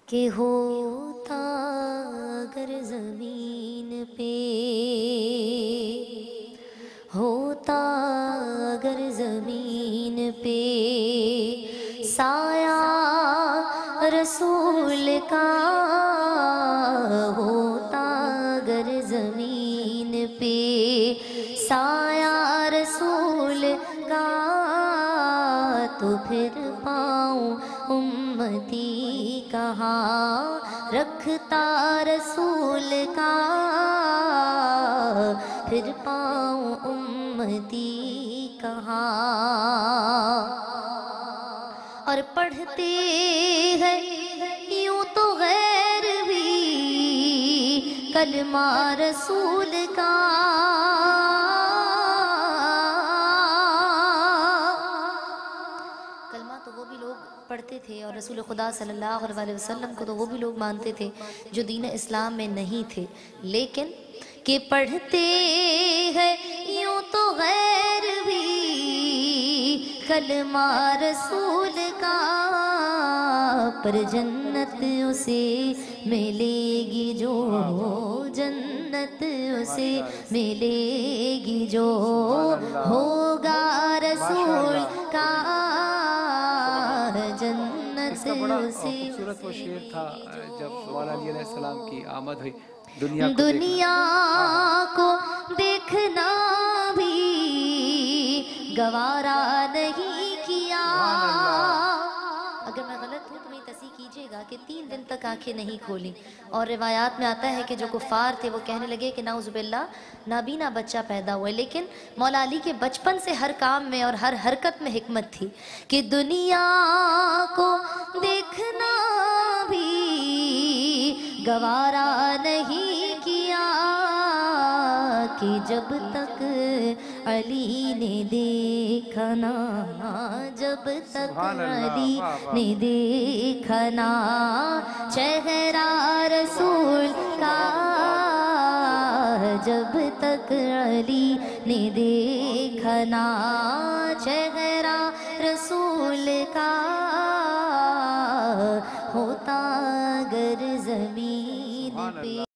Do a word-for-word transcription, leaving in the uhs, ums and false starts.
کہ ہوتا اگر زمین پہ ہوتا اگر زمین پہ سایہ رسول کا ہوتا اگر زمین پہ سایہ رسول کا تو پھر پاؤں امتی کہاں رکھتا رسول کا پھر پاؤں امتی کہاں اور پڑھتے ہیں یوں تو غیر بھی کلمہ رسول کا پڑھتے تھے اور رسول خدا صلی اللہ علیہ وسلم کو تو وہ بھی لوگ مانتے تھے جو دین اسلام میں نہیں تھے، لیکن کہ پڑھتے ہیں یوں تو غیر بھی کلمہ رسول کا پر جنت اسے ملے گی جو جنت اسے ملے گی جو ہوگا رسول کا جنت سے خوبصورت وہ شعر تھا جب مولا علی علیہ السلام کی آمد ہوئی دنیا کو دنیا کو دیکھنا بھی گوارا نہیں کیا اگر میں غلط ہوں تو میری تصحیح کیجئے گا کہ تین دن تک آنکھیں نہیں کھولی اور روایات میں آتا ہے کہ جو کفار تھے وہ کہنے لگے کہ نعوذ باللہ نابینا بچہ پیدا ہوئے، لیکن مولا علی کے بچپن سے ہر کام میں اور ہر حرکت میں حکمت تھی کہ دنیا کو دیکھنا بھی گوارا نہیں کیا کہ جب تک علی نے دیکھا نا جب تک علی نے دیکھا نا چہرہ رسول کا جب تک علی نے دیکھا نا چہرہ رسول کا ہوتا اگر زمین پہ